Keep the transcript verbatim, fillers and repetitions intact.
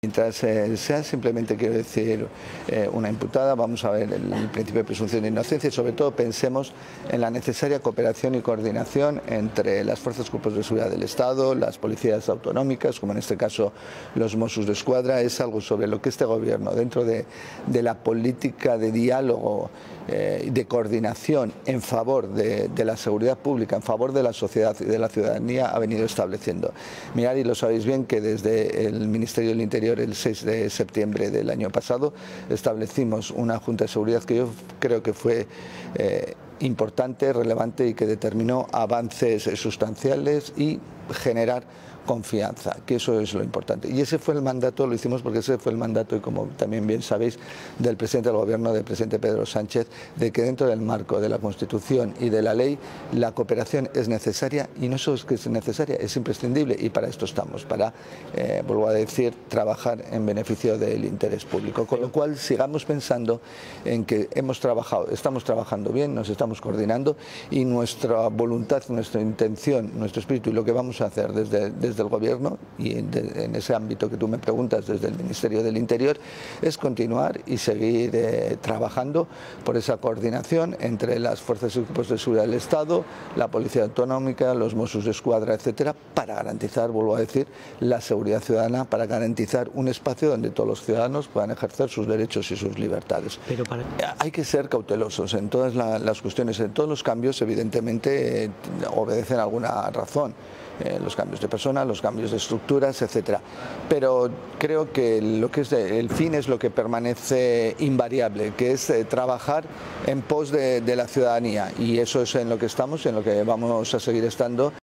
Mientras eh, sea simplemente, quiero decir, eh, una imputada, vamos a ver el, el principio de presunción de inocencia y sobre todo pensemos en la necesaria cooperación y coordinación entre las fuerzas y cuerpos de seguridad del Estado, las policías autonómicas, como en este caso los Mossos d'Esquadra. Es algo sobre lo que este gobierno, dentro de, de la política de diálogo y eh, de coordinación en favor de, de la seguridad pública, en favor de la sociedad y de la ciudadanía, ha venido estableciendo. Mirad, y lo sabéis bien, que desde el Ministerio del Interior, el seis de septiembre del año pasado, establecimos una Junta de Seguridad que yo creo que fue eh, importante, relevante y que determinó avances sustanciales y generar confianza, que eso es lo importante. Y ese fue el mandato, lo hicimos porque ese fue el mandato, y como también bien sabéis, del presidente del Gobierno, del presidente Pedro Sánchez, de que dentro del marco de la Constitución y de la ley, la cooperación es necesaria, y no solo es que es necesaria, es imprescindible, y para esto estamos, para, eh, vuelvo a decir, trabajar en beneficio del interés público. Con lo cual, sigamos pensando en que hemos trabajado, estamos trabajando bien, nos estamos coordinando, y nuestra voluntad, nuestra intención, nuestro espíritu y lo que vamos a hacer desde, desde del Gobierno y en, de, en ese ámbito que tú me preguntas desde el Ministerio del Interior es continuar y seguir eh, trabajando por esa coordinación entre las fuerzas y cuerpos de seguridad del Estado, la Policía Autonómica, los Mossos d'Esquadra, etcétera, para garantizar, vuelvo a decir, la seguridad ciudadana, para garantizar un espacio donde todos los ciudadanos puedan ejercer sus derechos y sus libertades. Pero para... Hay que ser cautelosos en todas la, las cuestiones, en todos los cambios, evidentemente eh, obedecen a alguna razón. Eh, los cambios de personas, los cambios de estructuras, etcétera. Pero creo que lo que es de, el fin es lo que permanece invariable, que es eh, trabajar en pos de, de la ciudadanía, y eso es en lo que estamos y en lo que vamos a seguir estando.